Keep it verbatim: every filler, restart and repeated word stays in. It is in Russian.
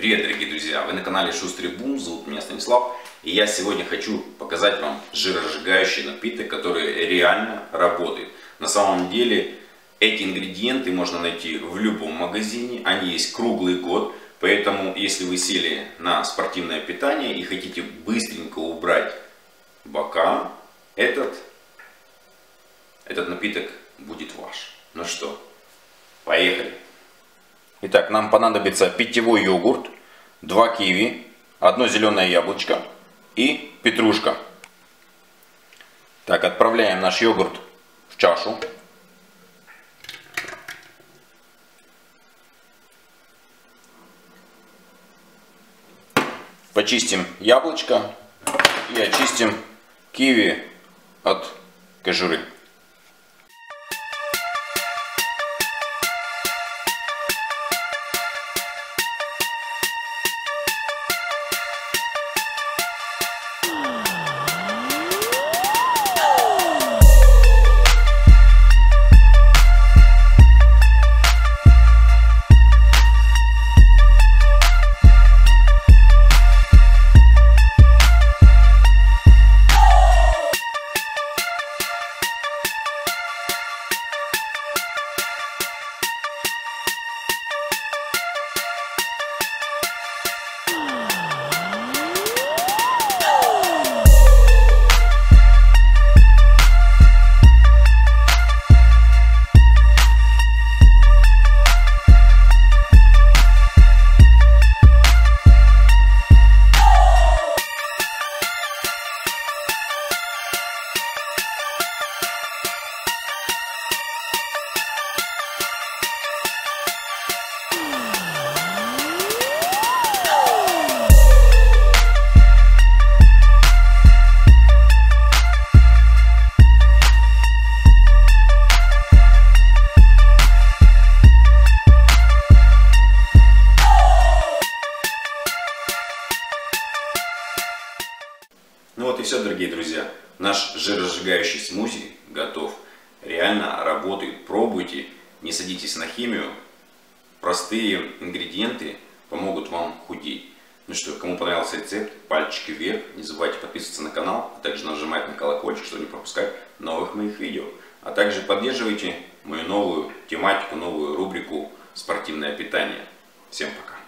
Привет, дорогие друзья! Вы на канале Шустрый Бум, зовут меня Станислав. И я сегодня хочу показать вам жиросжигающий напиток, который реально работает. На самом деле эти ингредиенты можно найти в любом магазине, они есть круглый год. Поэтому если вы сели на спортивное питание и хотите быстренько убрать бока, этот, этот напиток будет ваш. Ну что, поехали! Итак, нам понадобится питьевой йогурт, два киви, одно зеленое яблочко и петрушка. Так, отправляем наш йогурт в чашу. Почистим яблочко и очистим киви от кожуры. Ну вот и все, дорогие друзья. Наш жиросжигающий смузи готов. Реально работает. Пробуйте. Не садитесь на химию. Простые ингредиенты помогут вам худеть. Ну что, кому понравился рецепт, пальчики вверх. Не забывайте подписываться на канал, а также нажимать на колокольчик, чтобы не пропускать новых моих видео. А также поддерживайте мою новую тематику, новую рубрику «Спортивное питание». Всем пока!